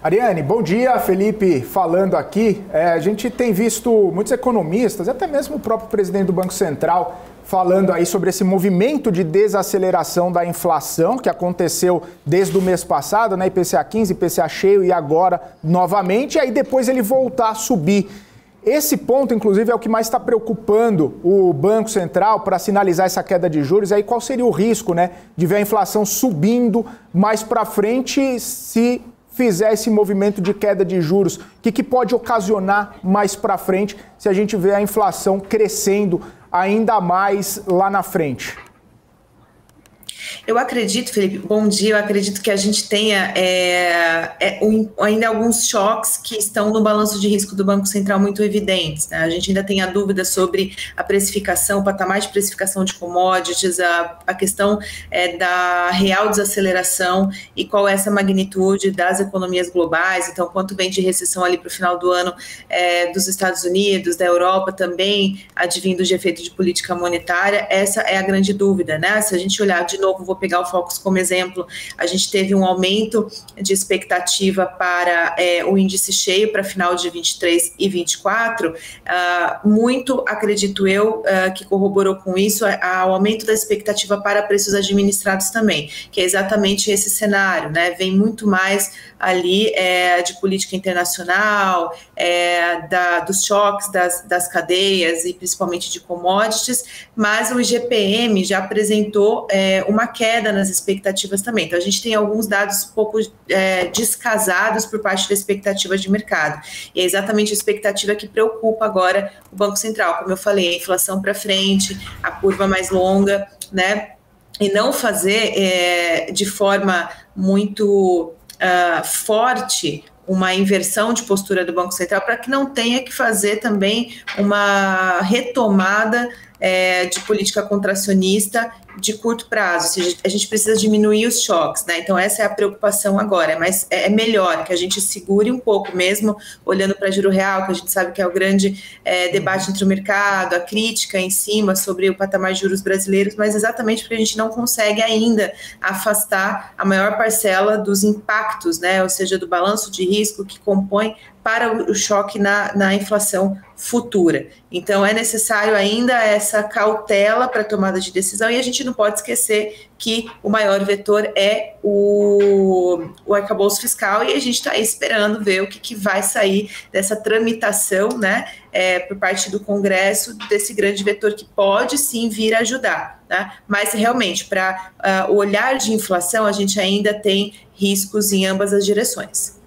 Ariane, bom dia. Felipe falando aqui. A gente tem visto muitos economistas, até mesmo o próprio presidente do Banco Central, falando aí sobre esse movimento de desaceleração da inflação que aconteceu desde o mês passado, né? IPCA 15, IPCA cheio e agora novamente, e aí depois ele voltar a subir. Esse ponto, inclusive, é o que mais está preocupando o Banco Central para sinalizar essa queda de juros. Aí qual seria o risco, né, de ver a inflação subindo mais para frente se fizer esse movimento de queda de juros? O que pode ocasionar mais para frente se a gente vê a inflação crescendo ainda mais lá na frente? Eu acredito, Felipe, bom dia, eu acredito que a gente tenha ainda alguns choques que estão no balanço de risco do Banco Central muito evidentes, né? A gente ainda tem a dúvida sobre a precificação, o patamar de precificação de commodities, a questão da real desaceleração e qual é essa magnitude das economias globais. Então, quanto vem de recessão ali para o final do ano dos Estados Unidos, da Europa também, advindo de efeito de política monetária, essa é a grande dúvida, né? Se a gente olhar de novo, vou pegar o Focus como exemplo, a gente teve um aumento de expectativa para o índice cheio para final de 23 e 24, muito, acredito eu, que corroborou com isso o aumento da expectativa para preços administrados também, que é exatamente esse cenário, né? Vem muito mais ali de política internacional, dos choques das cadeias e principalmente de commodities, mas o IGPM já apresentou uma queda nas expectativas também. Então, a gente tem alguns dados um pouco descasados por parte da expectativa de mercado. E é exatamente a expectativa que preocupa agora o Banco Central. Como eu falei, a inflação para frente, a curva mais longa, né? E não fazer de forma muito forte uma inversão de postura do Banco Central para que não tenha que fazer também uma retomada de política contracionista de curto prazo, ou seja, a gente precisa diminuir os choques, né? Então essa é a preocupação agora, mas é melhor que a gente segure um pouco mesmo, olhando para juro real, que a gente sabe que é o grande debate entre o mercado, a crítica em cima sobre o patamar de juros brasileiros, mas exatamente porque a gente não consegue ainda afastar a maior parcela dos impactos, né? Ou seja, do balanço de risco que compõe para o choque na inflação futura. Então é necessário ainda essa cautela para a tomada de decisão, e a gente não pode esquecer que o maior vetor é o arcabouço fiscal, e a gente está esperando ver o que vai sair dessa tramitação, né, por parte do Congresso, desse grande vetor que pode sim vir a ajudar, né? Mas realmente, para o olhar de inflação, a gente ainda tem riscos em ambas as direções.